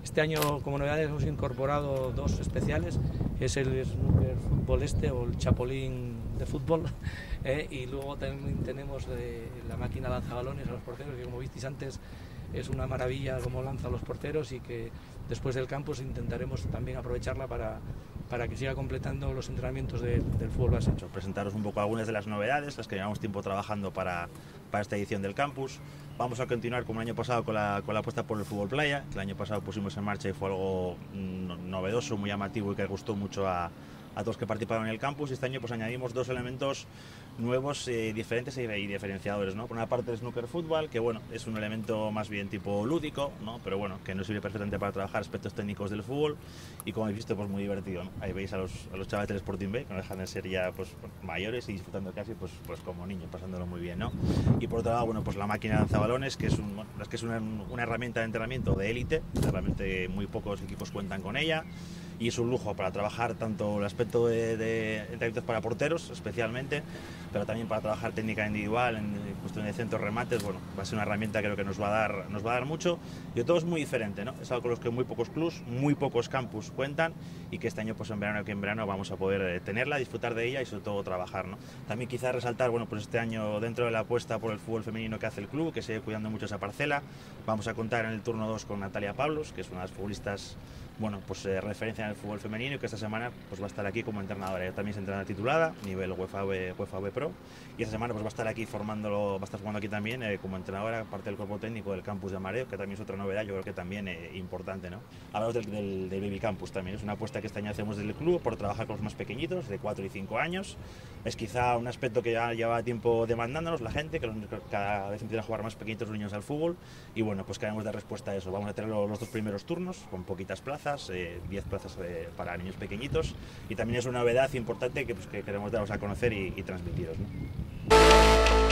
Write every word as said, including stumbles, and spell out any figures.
Este año, como novedades, hemos incorporado dos especiales, es el snooker fútbol este o el chapolín de fútbol, eh, y luego también tenemos eh, la máquina lanzabalones a los porteros, que como visteis antes es una maravilla como lanza a los porteros, y que después del campus intentaremos también aprovecharla para, para que siga completando los entrenamientos de, del fútbol base. Presentaros un poco algunas de las novedades, las que llevamos tiempo trabajando para, para esta edición del campus. Vamos a continuar como el año pasado con la, con la apuesta por el fútbol playa, que el año pasado pusimos en marcha y fue algo novedoso, muy llamativo y que gustó mucho a, a todos que participaron en el campus. Y este año pues añadimos dos elementos nuevos, eh, diferentes y, y diferenciadores, ¿no? Por una parte el snooker fútbol, que bueno, es un elemento más bien tipo lúdico, ¿no? Pero bueno, que nos sirve perfectamente para trabajar aspectos técnicos del fútbol, y como habéis visto, pues muy divertido, ¿no? Ahí veis a los, a los chavales del Sporting B, que no dejan de ser ya pues mayores y disfrutando casi pues, pues como niños, pasándolo muy bien, ¿no? Y por otro lado, bueno, pues la máquina de lanzabalones, que es, un, bueno, es, que es una, una herramienta de entrenamiento de élite, realmente muy pocos equipos cuentan con ella, y es un lujo para trabajar tanto el aspecto de, de entrenamientos para porteros especialmente, pero también para trabajar técnica individual en cuestión de centros, remates. Bueno, va a ser una herramienta que creo que nos va a dar, nos va a dar mucho, y todo es muy diferente, ¿no? Es algo con los que muy pocos clubs, muy pocos campus cuentan, y que este año pues en verano, que en verano vamos a poder tenerla, disfrutar de ella y sobre todo trabajar, ¿no? También quizás resaltar, bueno, pues este año dentro de la apuesta por el fútbol femenino que hace el club, que sigue cuidando mucho esa parcela, vamos a contar en el turno dos con Natalia Pablos, que es una de las futbolistas, bueno, pues eh, referencia en el fútbol femenino, y que esta semana pues va a estar aquí como entrenadora. Ella también es entrenadora titulada, nivel UEFA B, UEFA B Pro, y esta semana pues va a estar aquí formándolo, va a estar jugando aquí también eh, como entrenadora, parte del cuerpo técnico del campus de Mareo, que también es otra novedad, yo creo que también eh, importante, ¿no? Hablamos del, del, del Baby Campus también, es una apuesta que este año hacemos del club por trabajar con los más pequeñitos, de cuatro y cinco años. Es quizá un aspecto que ya lleva tiempo demandándonos la gente, que los, cada vez empiezan a jugar más pequeñitos los niños al fútbol, y bueno, pues queremos dar respuesta a eso. Vamos a tener los, los dos primeros turnos con poquitas plazas, eh, diez plazas eh, para niños pequeñitos, y también es una novedad importante que, pues, que queremos daros a conocer y, y transmitiros, ¿no?